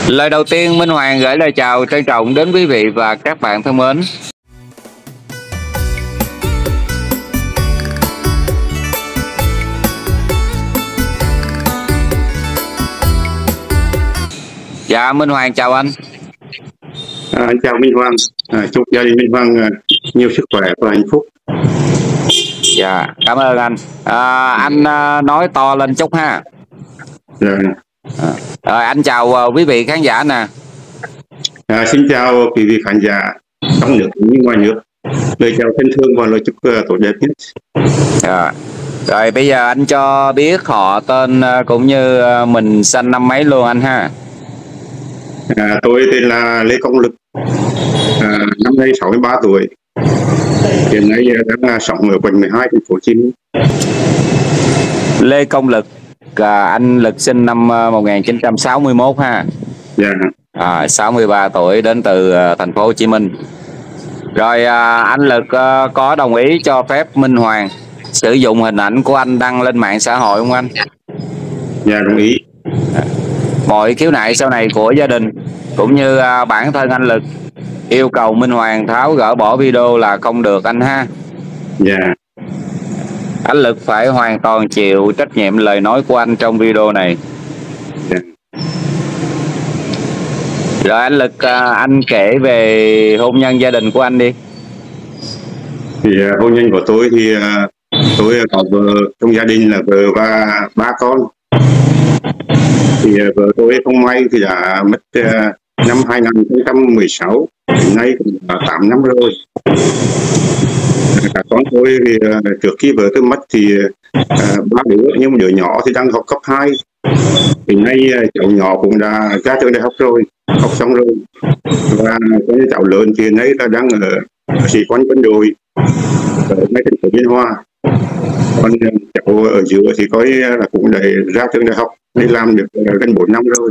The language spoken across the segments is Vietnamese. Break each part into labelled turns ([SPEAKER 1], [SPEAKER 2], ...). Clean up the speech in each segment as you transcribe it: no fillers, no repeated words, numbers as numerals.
[SPEAKER 1] Lời đầu tiên Minh Hoàng gửi lời chào trân trọng đến quý vị và các bạn thân mến. Dạ Minh Hoàng chào anh.
[SPEAKER 2] Chào Minh Hoàng, chúc gia đình Minh Hoàng nhiều sức khỏe và hạnh phúc.
[SPEAKER 1] Dạ cảm ơn anh. Anh nói to lên chút ha.
[SPEAKER 2] Rồi.
[SPEAKER 1] Rồi anh chào quý vị khán giả nè.
[SPEAKER 2] Xin chào quý vị khán giả trong nước cũng như ngoài nước. Lời chào thân thương và lời chúc tốt đẹp nhất.
[SPEAKER 1] Rồi bây giờ anh cho biết họ tên cũng như mình sinh năm mấy luôn anh ha.
[SPEAKER 2] Tôi tên là Lê Công Lực, năm nay 63 tuổi. Hiện nay đang sống ở quận 12 thành phố Hồ Chí Minh.
[SPEAKER 1] Lê Công Lực, anh Lực sinh năm 1961 ha.
[SPEAKER 2] Dạ.
[SPEAKER 1] 63 tuổi, đến từ thành phố Hồ Chí Minh. Rồi anh Lực có đồng ý cho phép Minh Hoàng sử dụng hình ảnh của anh đăng lên mạng xã hội không anh?
[SPEAKER 2] Dạ đồng ý.
[SPEAKER 1] Mọi khiếu nại sau này của gia đình cũng như bản thân anh Lực yêu cầu Minh Hoàng tháo gỡ bỏ video là không được anh ha.
[SPEAKER 2] Dạ.
[SPEAKER 1] Anh Lực phải hoàn toàn chịu trách nhiệm lời nói của anh trong video này.
[SPEAKER 2] Dạ.
[SPEAKER 1] Rồi anh Lực, anh kể về hôn nhân gia đình của anh đi.
[SPEAKER 2] Thì hôn nhân của tôi thì tôi có vợ trong gia đình là vợ và 3 con. Thì vợ tôi không may thì đã mất năm 2016, đến nay cũng đã 8 năm rồi. Cả con tôi thì trước khi vợ tôi mất thì 3 đứa, nhưng một đứa nhỏ thì đang học cấp 2. Thì nay cháu nhỏ cũng đã ra trường đại học rồi, học xong rồi. Và cái cháu lớn thì nay là đang ở sĩ quan quân đội ở ngay thành phố Biên Hòa. Còn cháu ở giữa thì coi là cũng đã ra trường đại học, đi làm được gần 4 năm rồi.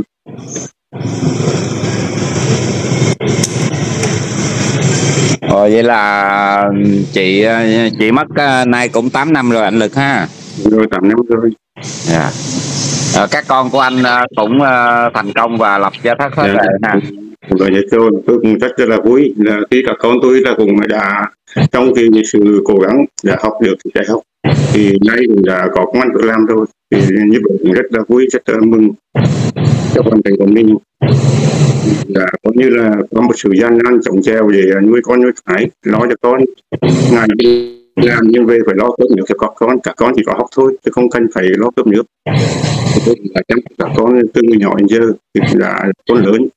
[SPEAKER 1] Vậy là chị mất nay cũng 8 năm rồi anh Lực ha.
[SPEAKER 2] Rồi 8 năm rồi.
[SPEAKER 1] Dạ. Các con của anh cũng thành công và lập gia thất hết rồi ha.
[SPEAKER 2] Rồi tôi cũng rất là vui là khi các con tôi là cũng đã trong cái sự cố gắng đã học được đại học, thì nay cũng đã có công ăn việc làm rồi, thì như vậy cũng rất là vui, rất là mừng cho hoàn cảnh của mình. Đã có như là có một sự gian nan chống treo để nuôi con nuôi cái, lo cho con ngày đi làm nhưng về phải lo cơm nước cho các con chỉ có học thôi chứ không cần phải lo cơm nước. Tôi đã chăm các con từ người nhỏ đến giờ thì đã con lớn.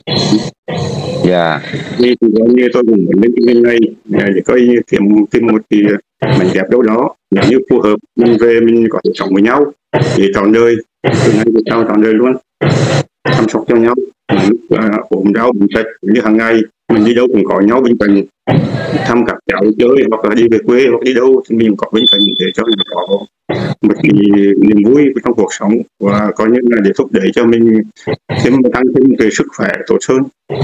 [SPEAKER 1] Dạ.
[SPEAKER 2] Như tôi cũng muốn lên cái này để coi tìm một cái mảnh ghép đâu đó nếu như phù hợp, mình về mình có thể sống với nhau để trọn đời, từ nay về sau trọn đời luôn, chăm sóc cho nhau, ốm đau bệnh tật như hàng ngày mình đi đâu cũng có nhau bên cạnh, thăm các cháu chơi hoặc là đi về quê hoặc đi đâu thì mình có bên cạnh để cho mình có một cái niềm vui trong cuộc sống, và coi như là để thúc đẩy cho mình thêm tăng thêm về sức khỏe tốt hơn.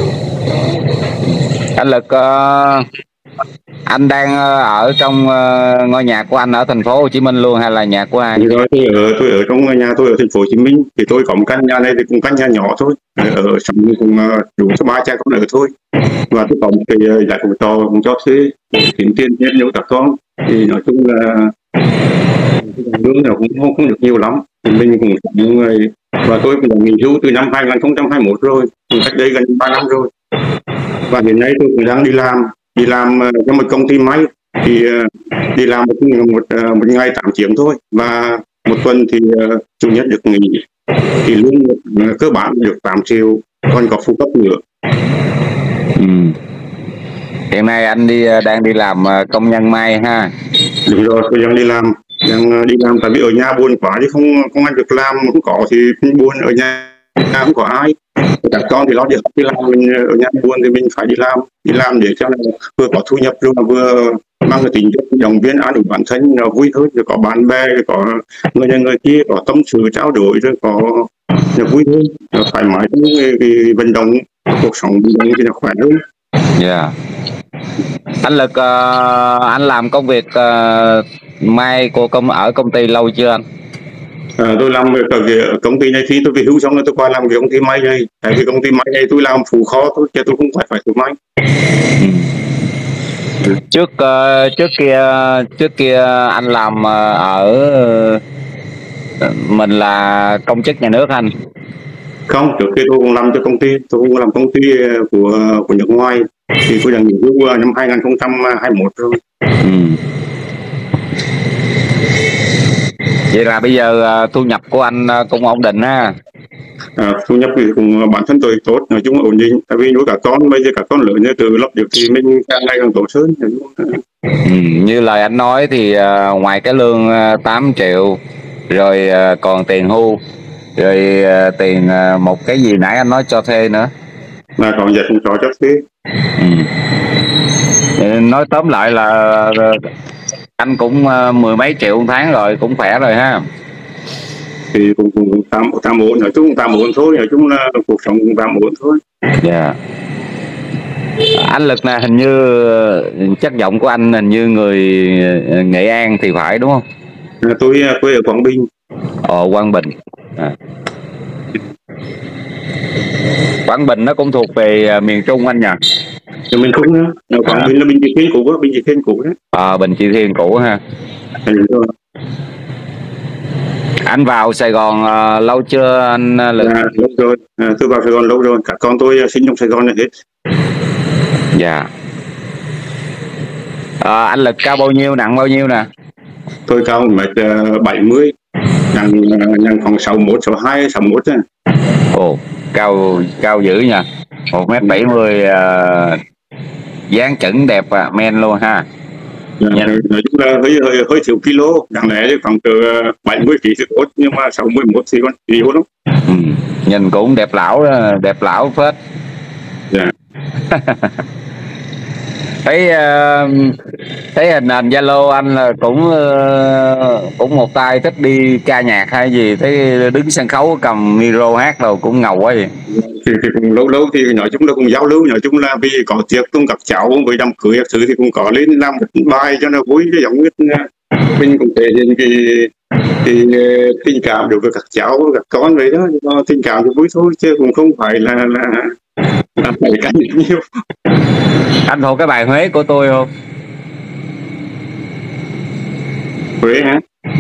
[SPEAKER 1] Anh Lực, anh đang ở trong ngôi nhà của anh ở thành phố Hồ Chí Minh luôn hay là nhà của ai?
[SPEAKER 2] Rồi tôi ở trong nhà tôi ở thành phố Hồ Chí Minh, thì tôi có một căn nhà này thì cũng căn nhà nhỏ thôi, ở sống cùng đủ cho 3 cha con ở thôi, và tôi có một cái giải phòng trọ cũng cho thuê kiếm tiền thêm cho các con. Thì nói chung là lương nào cũng không được nhiều lắm, thì mình cũng những người, và tôi cũng đã nghỉ hưu từ năm 2021 rồi, cách đây gần 3 năm rồi, và hiện nay tôi cũng đang đi làm cho một công ty may, thì đi làm một ngày 8 tiếng thôi, và một tuần thì chủ nhật được nghỉ, thì lương cơ bản được 8 triệu, còn có phụ cấp nữa.
[SPEAKER 1] Hiện nay anh đang đi làm công nhân may ha?
[SPEAKER 2] Đúng rồi, tôi đang đi làm tại vì ở nhà buồn quá chứ không ăn việc làm, không có thì buồn, ở nhà không có ai, các con thì lo đi học đi làm, mình ở nhà buồn thì mình phải đi làm để cho vừa có thu nhập rồi mà vừa mang cái tính chất động viên an ủi bản thân nó vui hơn, rồi có bạn bè, rồi có người này người kia, có tâm sự trao đổi, rồi có nó vui hơn, nó thoải mái trong cái vận động, cuộc sống vận động thì nó khỏe hơn.
[SPEAKER 1] Dạ. Anh Lực, anh làm công việc may ở công ty lâu chưa anh?
[SPEAKER 2] Tôi làm ở công ty này, khi tôi về hưu xong rồi tôi qua làm cái công ty may này, tại vì công ty may này tôi làm phụ kho thôi chứ tôi không phải thợ may.
[SPEAKER 1] Trước kia anh làm ở mình là công chức nhà nước anh.
[SPEAKER 2] Không, trước khi tôi cũng làm cho công ty, tôi cũng làm công ty của nước ngoài, thì tôi đang nghỉ hưu năm 2021 rồi.
[SPEAKER 1] Vậy là bây giờ thu nhập của anh cũng ổn định ha.
[SPEAKER 2] Thu nhập thì cùng bản thân tôi tốt, nói chung là ổn định, tại vì nuôi cả con, bây giờ cả con lớn như từ lập được thì mình càng ngày càng tốt hơn.
[SPEAKER 1] Như lời anh nói thì ngoài cái lương 8 triệu rồi còn tiền hưu, rồi tiền một cái gì nãy anh nói cho thuê nữa,
[SPEAKER 2] Là còn giờ cũng cho thuê.
[SPEAKER 1] Nói tóm lại là anh cũng mười mấy triệu một tháng rồi, cũng khỏe rồi ha.
[SPEAKER 2] Thì cũng tạm ổn, nói chung tạm ổn thôi, nói chung là cuộc sống cũng tạm ổn thôi.
[SPEAKER 1] Dạ. Anh Lực này hình như chất giọng của anh hình như người Nghệ An thì phải đúng không?
[SPEAKER 2] Tôi quê ở Quảng Bình.
[SPEAKER 1] Quảng Bình. Quảng Bình nó cũng thuộc về miền Trung anh nhỉ?
[SPEAKER 2] Mình cũng Quảng Bình là Bình Trị Thiên cũ đó, Bình Trị Thiên cũ đấy.
[SPEAKER 1] Bình Trị Thiên cũ ha. Anh vào Sài Gòn lâu chưa anh Lực?
[SPEAKER 2] Lâu rồi, tôi vào Sài Gòn lâu rồi, cả con tôi sinh trong Sài Gòn là hết.
[SPEAKER 1] Dạ. Anh Lực cao bao nhiêu, nặng bao nhiêu nè?
[SPEAKER 2] Tôi cao 1m70, nặng khoảng 61, 62, 61 nha.
[SPEAKER 1] Cao dữ nha. 1m70, dáng chững đẹp men luôn ha.
[SPEAKER 2] Nói chung là hơi thiếu kilo, đáng lẽ khoảng từ 70 kg thì tốt, nhưng mà 61 thì còn yếu lắm.
[SPEAKER 1] Nhìn cũng đẹp lão phết.
[SPEAKER 2] Dạ.
[SPEAKER 1] Thấy hình ảnh Zalo anh là cũng một tay thích đi ca nhạc hay gì, thấy đứng sân khấu cầm micro hát rồi cũng ngầu quá vậy.
[SPEAKER 2] Thì cũng lâu thì nói chung là cũng giao lưu, nói chung là vì có tiệc cùng các cháu với đám cưới các thứ thì cũng có lên làm một bài cho nó vui, cái giống như mình cũng thể hiện cái tình cảm đối với các cháu các con vậy đó, tình cảm thì vui thôi chứ cũng không phải là phải cảnh nhiều.
[SPEAKER 1] Anh thuộc cái bài Huế của tôi không?
[SPEAKER 2] Huế hả?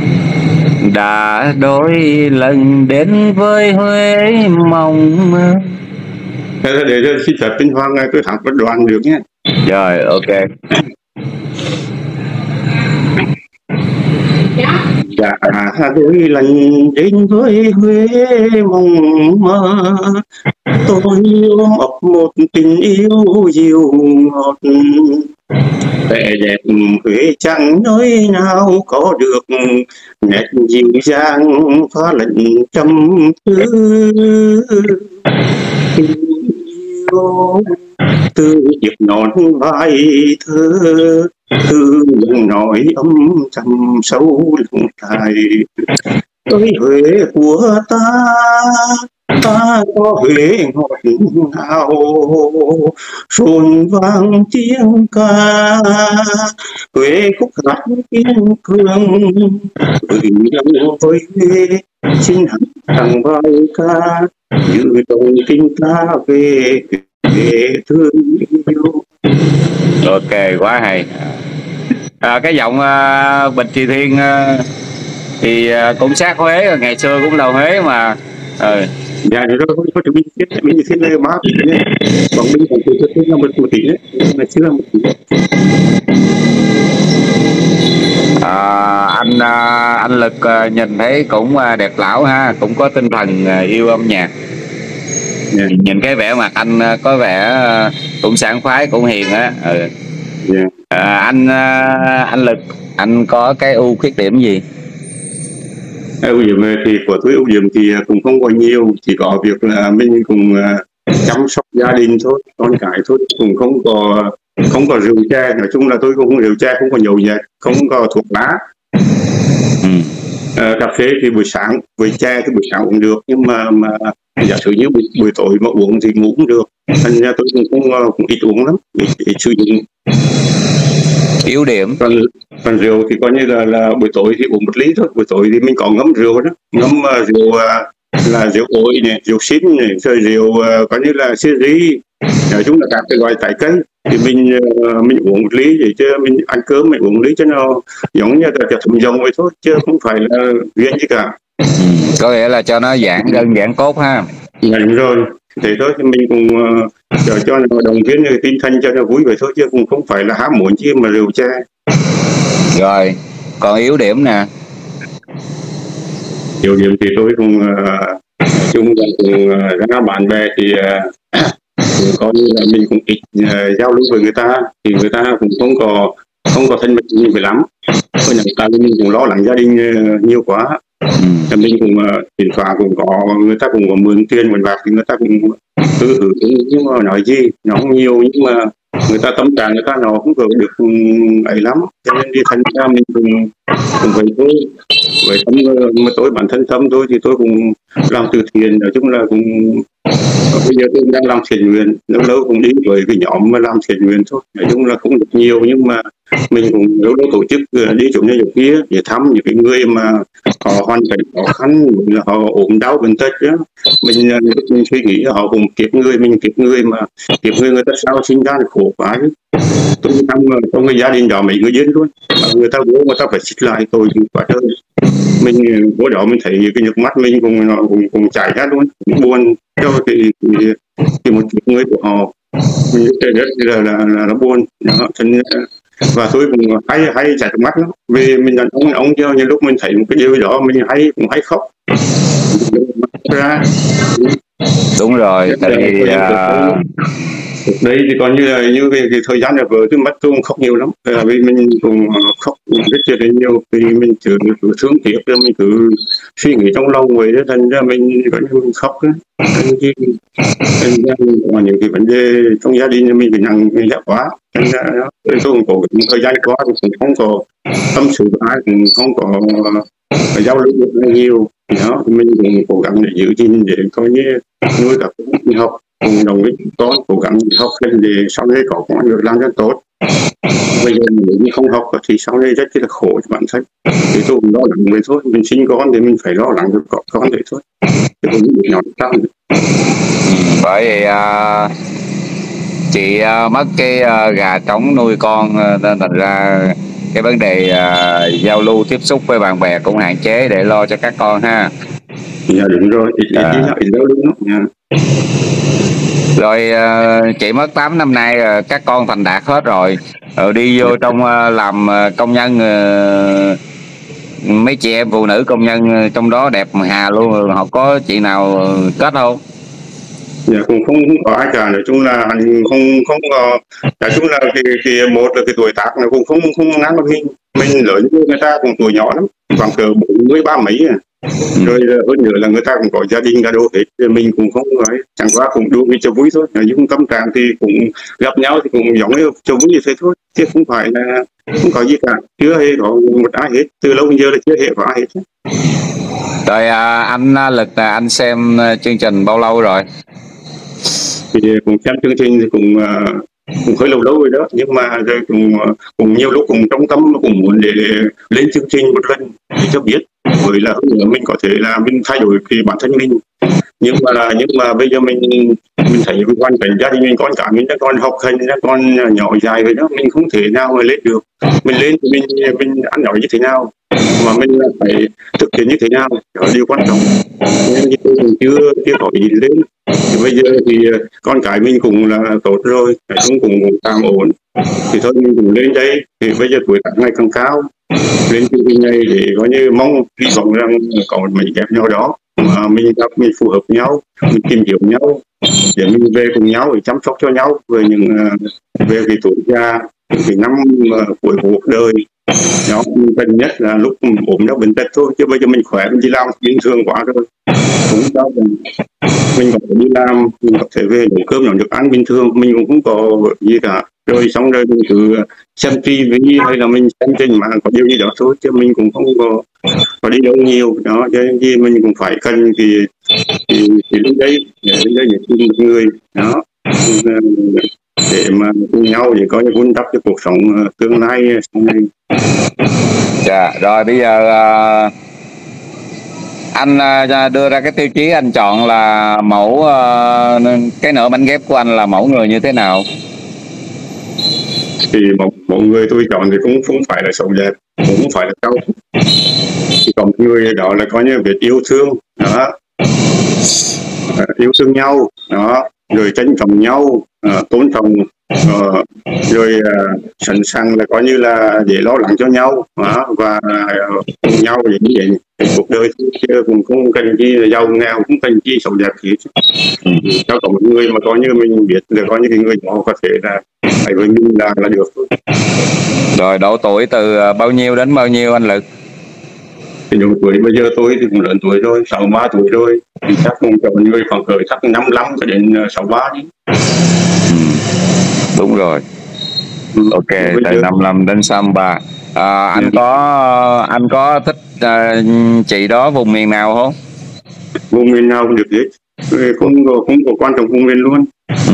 [SPEAKER 1] Đã đôi lần đến với Huế mong mơ.
[SPEAKER 2] Để xin phép Tinh Hoàng tôi hát một đoạn được nhé.
[SPEAKER 1] Rồi, ok.
[SPEAKER 2] Đã đôi lần đến với Huế mong mơ, tôi ôm ấp một tình yêu dịu ngọt. Vẻ đẹp Huế chẳng nơi nào có được nét dịu dàng pha lẫn trầm tư. Từ chiếc nón vai thơ, từ những nói âm trầm sâu lặng dài. Tới Huế của ta có Huế ngọt ngào, rộn vang tiếng ca. Huế khúc hát kiên cường, gửi lòng với Huế xin hẳn tặng bài ca, như đồng tình ta về thương yêu.
[SPEAKER 1] Ok, quá hay. Cái giọng Bình Trị Thiên thì cũng sát Huế, ngày xưa cũng là Huế mà.
[SPEAKER 2] Dạ, thì nó có chữ Bình Trị Thiên này má nhé. Còn Bình còn từ từ là một tỷ đấy, ngày xưa là 1 tỷ.
[SPEAKER 1] Anh Lực nhìn thấy cũng đẹp lão ha, cũng có tinh thần yêu âm nhạc.
[SPEAKER 2] Yeah.
[SPEAKER 1] Nhìn cái vẻ mặt anh có vẻ cũng sảng khoái, cũng hiền á.
[SPEAKER 2] Yeah.
[SPEAKER 1] Anh Lực, anh có cái ưu khuyết điểm gì?
[SPEAKER 2] Ưu điểm thì của tôi, ưu điểm thì cũng không có nhiều, chỉ có việc là mình cũng chăm sóc gia đình thôi, con cái thôi, cũng không có rượu chè. Nói chung là tôi cũng không rượu chè, không có nhậu nhẹt, không có thuốc lá. Cà phê thì buổi sáng, với chè thì buổi sáng cũng được, nhưng mà giả sử như buổi tối mà uống thì ngủ cũng được. Thành ra tôi cũng ít uống lắm, ít sử dụng.
[SPEAKER 1] Yếu điểm.
[SPEAKER 2] Còn rượu thì coi như là buổi tối thì uống 1 ly thôi, buổi tối thì mình có ngâm rượu đó, ngâm rượu là rượu ổi này, rượu xin này, rồi rượu coi như là sherry, nói chung là các cái loại trái cây thì mình uống 1 ly vậy chứ mình ăn cơm mình uống 1 ly cho nó giống như là thùng dòng vậy thôi chứ không phải là riêng gì cả.
[SPEAKER 1] Có nghĩa là cho nó đơn giản cốt ha.
[SPEAKER 2] Dạ đúng rồi, thế thôi thì mình cũng cho nó đồng viên tinh thần cho nó vui vậy thôi chứ cũng không phải là ham muốn chi mà rượu chè.
[SPEAKER 1] Rồi còn yếu điểm nè.
[SPEAKER 2] Yếu điểm thì tôi cũng chung là cũng ra bạn bè thì coi như là mình cũng ít giao lưu với người ta thì người ta cũng không có thân mật như vậy lắm. Có những ta mình cũng lo lắng gia đình nhiều quá. Thì mình cũng thỉnh thoảng cũng có người ta cũng có mượn tiền mượn bạc thì người ta cũng cứ nhưng mà nói gì nó không nhiều nhưng mà người ta tâm trạng người ta nó cũng được ấy lắm, cho nên đi thành ra mình cũng vậy thôi. Vậy mà tôi bản thân tâm tôi thì tôi cũng làm từ thiện, nói chung là cũng bây giờ tôi đang làm thiện nguyện, lâu lâu cũng đi với cái nhóm mà làm thiện nguyện thôi, nói chung là không được nhiều nhưng mà mình cũng lâu lâu tổ chức đi chỗ này chỗ kia để thăm những cái người mà họ hoàn cảnh khó khăn, là họ ốm đau bệnh tật đó. Mình suy nghĩ họ cùng kiếp người, mình kiếp người mà kiếp người ta sao sinh ra là khổ quá chứ. Tôi trong cái gia đình đó mấy người dân luôn mà người ta bố người ta phải xích lại tôi quá trời. Mình bữa đó mình thấy cái nước mắt mình cũng chảy ra luôn, buồn cho cái một người của họ, mình rất là nó buồn đó. Và tôi cũng hay chảy nước mắt lắm vì mình là ông cho những lúc mình thấy một cái điều đó mình cũng hay khóc ra.
[SPEAKER 1] Đúng rồi, tại vì
[SPEAKER 2] đây thì còn như cái thời gian là vợ tôi mất tôi cũng khóc nhiều lắm, vì mình cũng khóc rất là nhiều vì mình cứ thương tiếc rồi mình cứ suy nghĩ trong lòng vậy đó, thành ra mình vẫn khóc đó. Thành ra có những cái vấn đề trong gia đình mình bị nặng nhẹ quá, thành ra đó tôi cũng có thời gian qua thì cũng không có tâm sự với ai, cũng không có giao lưu được nhiều đó, mình cũng cố gắng để giữ gìn để coi như nuôi các con học cùng đồng với con cố gắng học lên để sau này có công ăn việc làm rất tốt. Bây giờ nếu như không học thì sau này rất là khổ cho bản thân, thì tôi cũng lo lắng vậy thôi, mình sinh con thì mình phải lo lắng cho con vậy thôi, thì cũng những nhỏ tăng.
[SPEAKER 1] Bởi vì chị mất cái gà trống nuôi con nên thành ra cái vấn đề giao lưu tiếp xúc với bạn bè cũng hạn chế để lo cho các con ha.
[SPEAKER 2] Dạ đúng rồi, ít giao lưu lắm.
[SPEAKER 1] Rồi chị mất 8 năm nay các con thành đạt hết rồi, đi vô trong làm công nhân, mấy chị em phụ nữ công nhân trong đó đẹp hà luôn, họ có chị nào kết không?
[SPEAKER 2] Dạ cũng không có ai cả, nói chung là anh không có, nói chung là cái một là cái tuổi tác nó cũng không ngắn bằng mình lớn như người ta cũng tuổi nhỏ lắm, khoảng cỡ 40 ba mấy à. Rồi hơn nữa là người ta cũng có gia đình cả đô hết, mình cũng không nói, chẳng qua cũng đua cho vui thôi, nhưng tâm trạng thì cũng gặp nhau thì cũng giống như cho vui như thế thôi, chứ không phải là không có gì cả, chưa hề có một ai hết, từ lâu đến giờ là chưa hề có ai hết.
[SPEAKER 1] Rồi anh Lực là anh xem chương trình bao lâu rồi?
[SPEAKER 2] Thì cũng xem chương trình thì cũng hơi lâu rồi đó, nhưng mà rồi cũng nhiều lúc cũng trong tâm cũng muốn để lên chương trình một lần để cho biết, bởi là mình có thể là mình thay đổi cái bản thân mình, nhưng mà bây giờ mình thấy cái hoàn cảnh gia đình mình, con cả mình đã còn học hành, đã còn nhỏ dài vậy đó, mình không thể nào mà lên được, mình lên thì mình ăn nói như thế nào mà mình phải thực hiện như thế nào, đó là điều quan trọng, nên tôi cũng chưa có ý lên. Thì bây giờ thì con cái mình cũng là tốt rồi, chúng cũng tạm ổn, thì thôi mình cũng lên đây, thì bây giờ tuổi tác ngày càng cao, lên chương trình này để có như mong hy vọng rằng có một mảnh ghép nhau đó mà mình gặp, mình phù hợp nhau, mình tìm hiểu nhau để mình về cùng nhau để chăm sóc cho nhau về về cái tuổi già, cái năm cuối cuộc đời đó. Cần nhất là lúc ốm đau bệnh tật thôi, chứ bây giờ mình khỏe mình đi làm bình thường quá rồi cũng sao mình có thể đi làm, mình có thể về nấu cơm nấu được ăn bình thường, mình cũng không có gì cả, rồi xong rồi mình cứ xem TV hay là mình xem trên mạng có điều gì đó thôi, chứ mình cũng không có đi đâu nhiều đó, cho nên gì mình cũng phải cần thì đến đây để những người đó để mà cùng nhau để có những vun đắp cho cuộc sống tương lai sau này.
[SPEAKER 1] Dạ, rồi bây giờ anh đưa ra cái tiêu chí anh chọn là mẫu cái nửa bánh ghép của anh là mẫu người như thế nào?
[SPEAKER 2] Thì một người tôi chọn thì cũng không phải là xấu đẹp, cũng không phải là cao, thì còn người đó là có như biết yêu thương đó, yêu thương nhau đó, rồi trân trọng nhau, tôn trọng, rồi sẵn sàng là coi như là để lo lắng cho nhau đó, và cùng nhau để như vậy cuộc đời chứ cũng không cần chi là giàu nghèo, cũng cần chi xấu đẹp gì. Cho có một người mà coi như mình biết là coi như cái người đó có thể là phải với mình là được thôi.
[SPEAKER 1] Rồi độ tuổi từ bao nhiêu đến bao nhiêu anh Lực?
[SPEAKER 2] Thì độ tuổi bây giờ tôi thì cũng lớn tuổi rồi, 63 tuổi rồi, thì chắc cũng cho người khoảng cỡ chắc 55 cho đến 63 đi.
[SPEAKER 1] Đúng rồi. Ok, từ 55 đến 63. Anh có thích chị đó vùng miền nào không?
[SPEAKER 2] Vùng miền nào cũng được hết, không có quan trọng vùng miền luôn.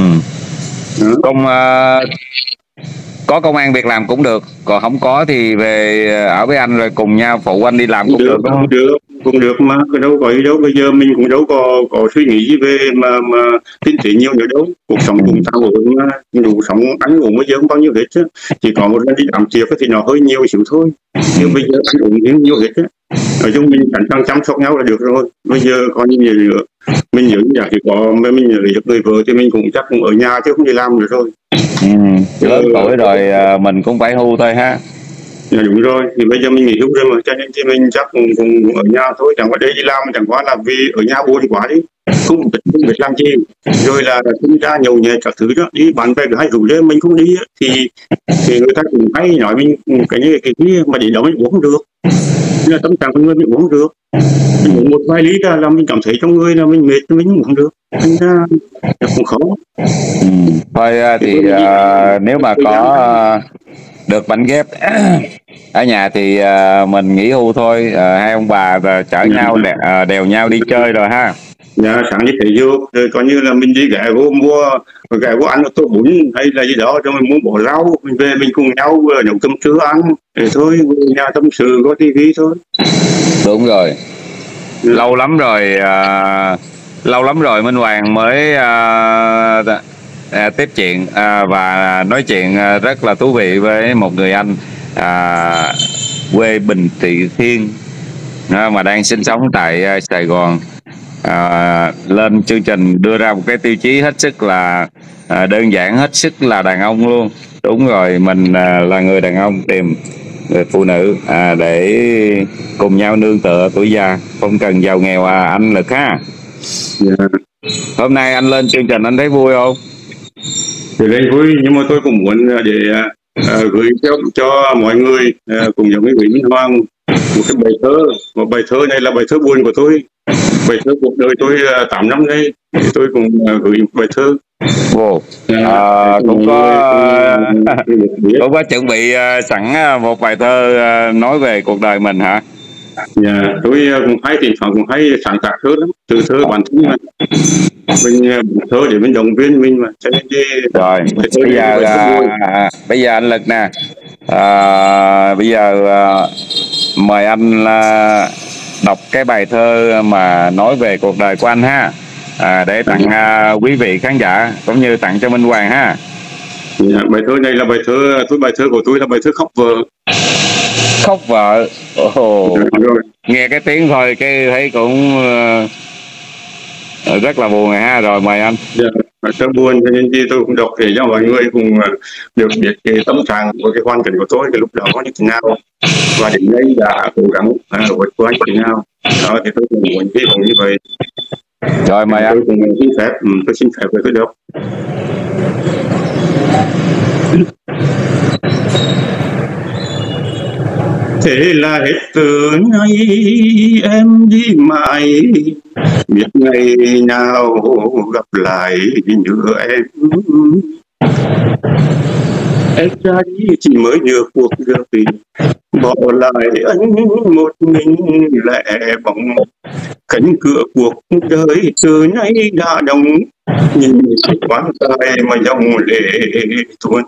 [SPEAKER 1] Có công an việc làm cũng được, còn không có thì về ở với anh rồi cùng nhau phụ anh đi làm cũng được, đúng không?
[SPEAKER 2] Cũng được mà, cái đâu có gì đâu, bây giờ mình cũng đâu có suy nghĩ gì về mà kinh tế nhiều nữa đâu, cuộc sống cũng xã hội mà đủ sống ăn uống bây giờ không bao nhiêu hết chứ, chỉ có một lần đi làm việc thì nó hơi nhiều xíu thôi, nhưng bây giờ ăn uống nhiều hết á, nói chung mình sẵn sàng chăm sóc nhau là được rồi. Bây giờ có như gì nữa, mình nhớ nhà thì có mình lấy được người vợ thì mình cũng chắc cũng ở nhà chứ không đi làm được rồi.
[SPEAKER 1] Lớn tuổi rồi mình cũng phải hưu thôi ha.
[SPEAKER 2] Dạ đúng rồi, thì bây giờ mình nghỉ hưu rồi mà, cho nên thì mình chắc cũng ở nhà thôi, chẳng qua đây đi làm chẳng qua là vì ở nhà buồn quá đi, không biết làm gì, rồi là chúng ta nhậu nhẹt các thứ đó, đi bạn bè hay rủ lên mình không đi thì người ta cũng hay nói mình cái như cái mà để đó mình uống không được, nên là tâm trạng của người mình uống không được, mình uống một vài ly là mình cảm thấy trong người là mình mệt, mình uống không được, nên ra cũng khó.
[SPEAKER 1] Thôi thì nếu mà có được bánh ghép ở nhà thì mình nghỉ hưu thôi, hai ông bà chở nhau đèo nhau đi chơi rồi ha.
[SPEAKER 2] Dạ, sáng đi thể dục rồi coi như là mình đi ghé vô ăn một tô bún hay là gì đó, rồi mình muốn bỏ rau, mình về mình cùng nhau nấu cơm trưa ăn để thôi, nhà tâm sự có tivi thôi.
[SPEAKER 1] Đúng rồi. Lâu lắm rồi Minh Hoàng mới tiếp chuyện và nói chuyện rất là thú vị với một người anh quê Bình Trị Thiên mà đang sinh sống tại Sài Gòn. Lên chương trình đưa ra một cái tiêu chí hết sức là đơn giản, hết sức là đàn ông luôn. Đúng rồi, mình là người đàn ông tìm người phụ nữ để cùng nhau nương tựa tuổi già, không cần giàu nghèo anh Lực ha. Hôm nay anh lên chương trình anh thấy vui không?
[SPEAKER 2] Thì đây vui, nhưng mà tôi cũng muốn để gửi cho mọi người cùng giống với gửi Minh Hoàng một cái bài thơ này là bài thơ buồn của tôi, bài thơ cuộc đời tôi 8 năm đây, thì tôi cũng gửi một bài thơ.
[SPEAKER 1] Cũng có chuẩn bị sẵn một bài thơ nói về cuộc đời mình hả?
[SPEAKER 2] Dạ, tôi cũng hay thỉnh thoảng cũng hay sáng tác thơ lắm, từ thơ bản thân mà mình thơ để mình động viên mình mà, cho nên
[SPEAKER 1] rồi bây giờ anh Lực nè, bây giờ mời anh đọc cái bài thơ mà nói về cuộc đời của anh ha, để tặng quý vị khán giả cũng như tặng cho Minh Hoàng ha.
[SPEAKER 2] Dạ, bài thơ này là bài thơ của tôi là bài thơ khóc vợ.
[SPEAKER 1] Khóc vợ. Nghe cái tiếng thôi cái thấy cũng rất là buồn này ha. Rồi mời anh.
[SPEAKER 2] Dạ, bài thơ buồn cho nên tôi cũng đọc để cho mọi người cùng được biết cái tâm trạng của cái hoàn cảnh của tôi cái lúc đó như thế nào, và đến đây đã cố gắng vượt qua như thế nào đó, thì tôi cũng muốn hy vọng như vậy.
[SPEAKER 1] Rồi mời anh.
[SPEAKER 2] Tôi xin phép với tôi đọc. Thế là hết từ nay em đi mãi, biết ngày nào gặp lại nữa em. Em ra đi chỉ mới nhớ cuộc đời bỏ lại anh một mình lẻ bóng. Cánh cửa cuộc đời từ nay đã đóng, nhìn quan tài mà dòng lệ tuôn.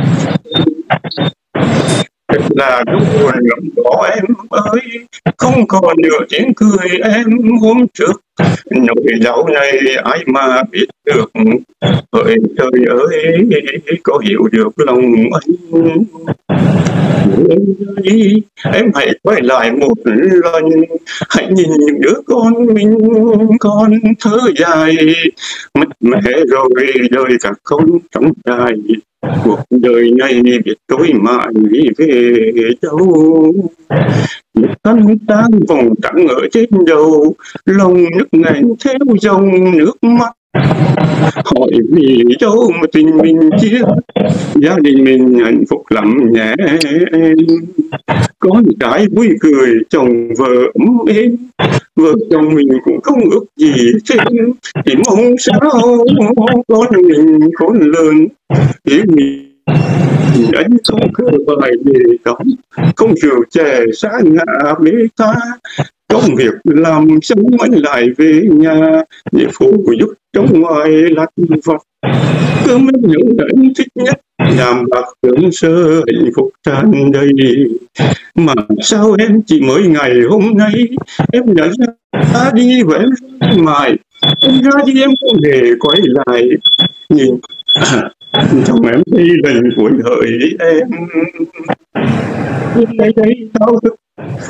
[SPEAKER 2] Thật là lúc buồn lắm đó em ơi, không còn nữa tiếng cười em hôm trước. Nỗi đau này ai mà biết được, hỡi trời ơi có hiểu được lòng anh. Em đi, em hãy quay lại một lần, hãy nhìn những đứa con mình con thơ dài. Mất mẹ rồi đời cả con trống dài, cuộc đời này biết tôi mãi về đâu. Một thân tan vòng trắng ở trên đầu, lòng nức nghẹn theo dòng nước mắt. Hỏi vì đâu mà tình mình chia, gia đình mình hạnh phúc lắm nhé em. Con cái vui cười, chồng vợ ấm êm, vợ chồng mình cũng không ước gì thêm. Chỉ mong sao con mình khôn lớn, để mình anh không cơ bài về cổng, không rượu chè xa ngã bê ta. Công việc làm sống anh lại về nhà, để phụ giúp trong ngoài lặt vặt. Cơm những anh thích nhất, làm bạc cơm sơ hạnh phúc tràn đầy. Mà sao em chỉ mới ngày hôm nay em đã ra đi và em mãi, em ra đi em không hề quay lại nhìn chồng em đi lần cuối hỡi em. Đây sao thức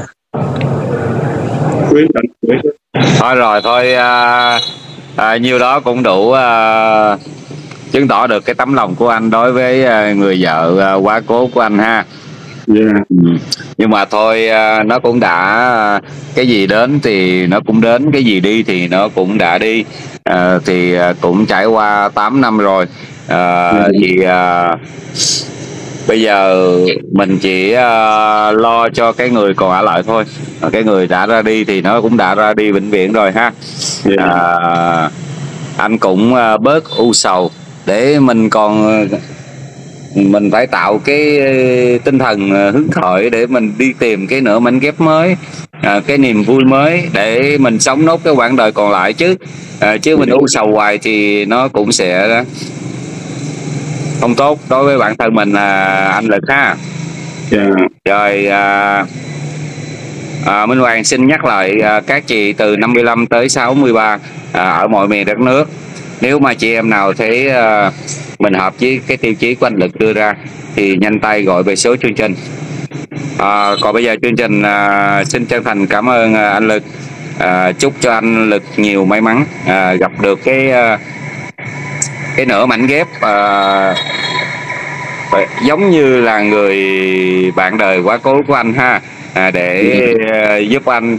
[SPEAKER 1] thôi rồi thôi, nhiêu đó cũng đủ chứng tỏ được cái tấm lòng của anh đối với người vợ quá cố của anh ha.
[SPEAKER 2] Yeah.
[SPEAKER 1] Nhưng mà thôi, nó cũng đã, cái gì đến thì nó cũng đến, cái gì đi thì nó cũng đã đi. Thì cũng trải qua 8 năm rồi. Thì bây giờ mình chỉ lo cho cái người còn ở lại thôi. Cái người đã ra đi thì nó cũng đã ra đi vĩnh viễn rồi ha. Anh cũng bớt u sầu, để mình phải tạo cái tinh thần hứng khởi để mình đi tìm cái nửa mảnh ghép mới, cái niềm vui mới để mình sống nốt cái quãng đời còn lại chứ. Chứ mình u sầu hoài thì nó cũng sẽ không tốt đối với bản thân mình, anh Lực ha. Rồi Minh Hoàng xin nhắc lại các chị từ 55 tới 63 ở mọi miền đất nước, nếu mà chị em nào thấy mình hợp với cái tiêu chí của anh Lực đưa ra thì nhanh tay gọi về số chương trình. Còn bây giờ chương trình xin chân thành cảm ơn anh Lực. Chúc cho anh Lực nhiều may mắn, gặp được cái nửa mảnh ghép giống như là người bạn đời quá cố của anh ha, để giúp anh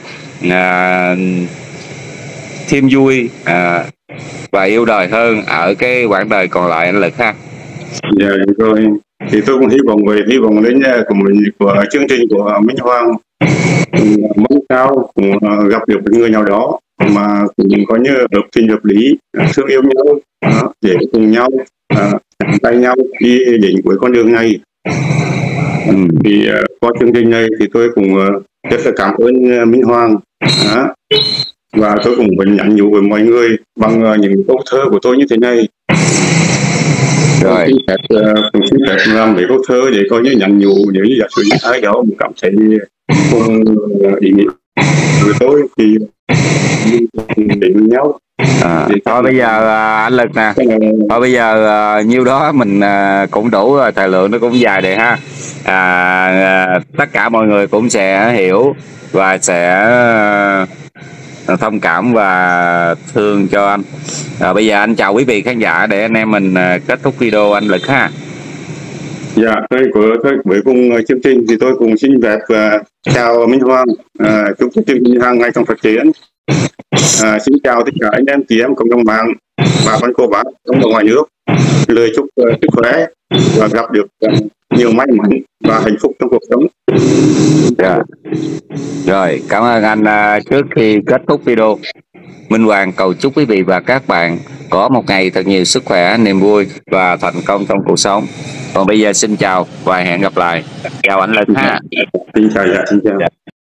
[SPEAKER 1] thêm vui và yêu đời hơn ở cái quãng đời còn lại anh Lực ha.
[SPEAKER 2] Dạ rồi, thì tôi cũng hy vọng đến của chương trình của Minh Hoàng, mong sao cũng gặp được một người nào đó mà cũng có như hợp tình hợp lý, thương yêu nhau, để cùng nhau tay nhau đi đến cuối con đường này. Thì qua chương trình này thì tôi cũng rất là cảm ơn Minh Hoàng, và tôi cũng vẫn nhắn nhủ với mọi người bằng những câu thơ của tôi như thế này.
[SPEAKER 1] Rồi
[SPEAKER 2] cũng xin phép làm mấy câu thơ để coi như nhắn nhủ, nếu như giả sử như ai đó cũng cảm thấy không ý nghĩa với tôi thì đến nhau.
[SPEAKER 1] Thôi bây giờ anh Lực nè, thôi bây giờ nhiêu đó mình cũng đủ rồi, thời lượng nó cũng dài để ha. Tất cả mọi người cũng sẽ hiểu và sẽ thông cảm và thương cho anh. Bây giờ anh chào quý vị khán giả để anh em mình kết thúc video anh Lực ha.
[SPEAKER 2] Dạ, với cùng chương trình thì tôi cũng xin phép chào Minh Hoàng, chúc chương trình hàng ngày trong phát triển. Xin chào tất cả anh em chị em cộng đồng mạng và con cô bác trong và ngoài nước, lời chúc sức khỏe và gặp được nhiều may mắn và hạnh phúc trong cuộc sống.
[SPEAKER 1] Rồi, cảm ơn anh. Trước khi kết thúc video, Minh Hoàng cầu chúc quý vị và các bạn có một ngày thật nhiều sức khỏe, niềm vui và thành công trong cuộc sống. Còn bây giờ xin chào và hẹn gặp lại. Chào anh Linh ha.
[SPEAKER 2] Xin chào, dạ, xin chào.